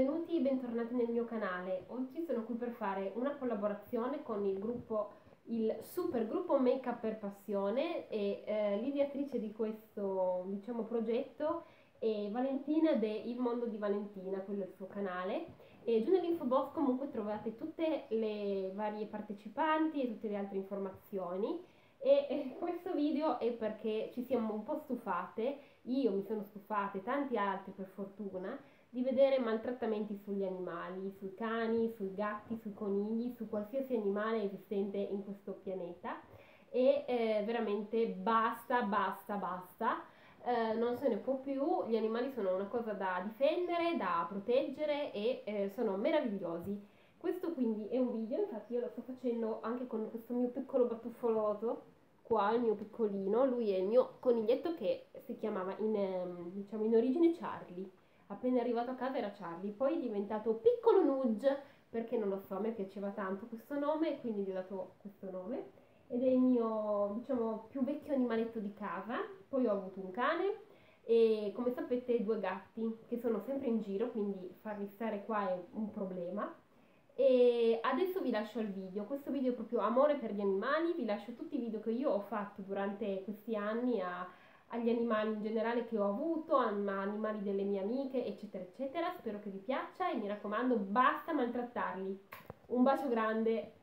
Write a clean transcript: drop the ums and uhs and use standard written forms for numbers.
benvenuti e bentornati nel mio canale. Oggi sono qui per fare una collaborazione con il super gruppo Make Up per Passione e l'ideatrice di questo, progetto è Valentina de Il Mondo di Valentina, quello è il suo canale. E giù nell'info box comunque trovate tutte le varie partecipanti e tutte le altre informazioni. Questo video è perché ci siamo un po' stufate, io mi sono stufata e tanti altri per fortuna, di vedere maltrattamenti sugli animali, sui cani, sui gatti, sui conigli, su qualsiasi animale esistente in questo pianeta. Veramente basta, basta, basta. Non se ne può più, gli animali sono una cosa da difendere, da proteggere e sono meravigliosi. Questo quindi è un video, infatti io lo sto facendo anche con questo mio piccolo batuffoloso, qua il mio piccolino, lui è il mio coniglietto che si chiamava in origine Charlie. Appena arrivato a casa era Charlie, poi è diventato Piccolo Nudge, perché non lo so, a me piaceva tanto questo nome e quindi gli ho dato questo nome. Ed è il mio, più vecchio animaletto di casa. Poi ho avuto un cane e come sapete due gatti che sono sempre in giro, quindi farli stare qua è un problema. E adesso vi lascio il video, questo video è proprio amore per gli animali, vi lascio tutti i video che io ho fatto durante questi anni agli animali in generale che ho avuto, animali delle mie amiche, eccetera, eccetera. Spero che vi piaccia e mi raccomando, basta maltrattarli. Un bacio grande!